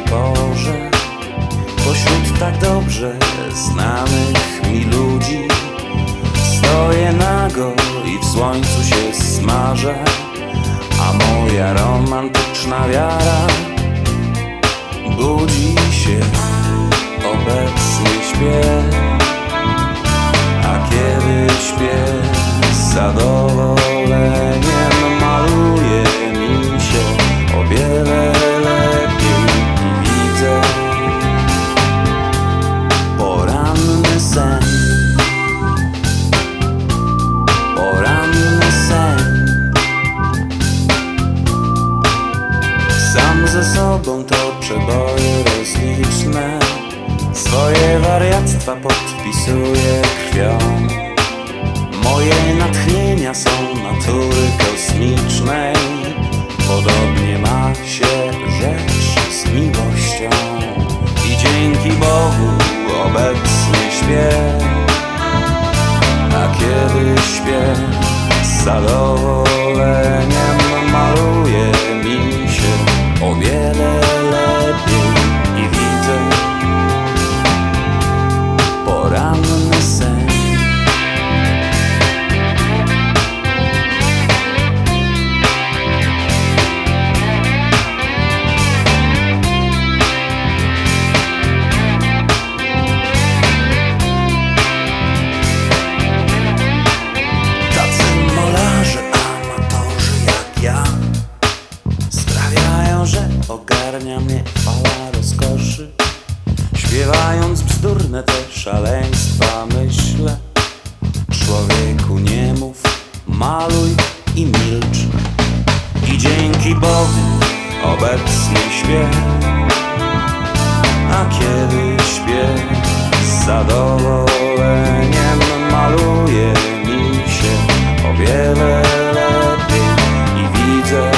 porze, pośród tak dobrze znanych mi ludzi, stoję nago i w słońcu się smażę, a moja romantyczna wiara budzi się. Obecnie śpię, a kiedy śpię, z zadowoleniem maluje mi się o wiele lepiej i widzę poranny sen. Poranny sen. Sam ze sobą toczę boje rozliczne, swoje wariactwa podpisuję krwią. Moje natchnienia są natury kosmicznej, podobnie ma się rzecz z miłością. I dzięki Bogu obecnie śpię, a kiedy śpię, z zadowoleniem maluje mi się o wiele lepiej i widzę poranny sen. Tacy molarze, amatorzy jak ja sprawiają, że ogarnia mnie fala rozkoszy. Śpiewając bzdurne te szaleństwa myślę: człowieku, nie mów, maluj i milcz. I dzięki Bogu obecnie śpię, a kiedy śpię, z zadowoleniem maluje mi się o wiele lepiej i widzę.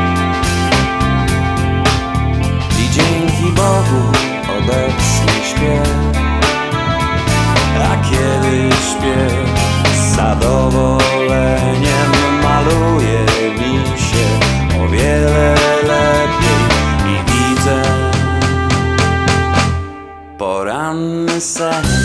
I dzięki Bogu obecnie śpię, a kiedy śpię, z zadowoleniem maluje mi się o wiele lepiej i widzę poranny sen.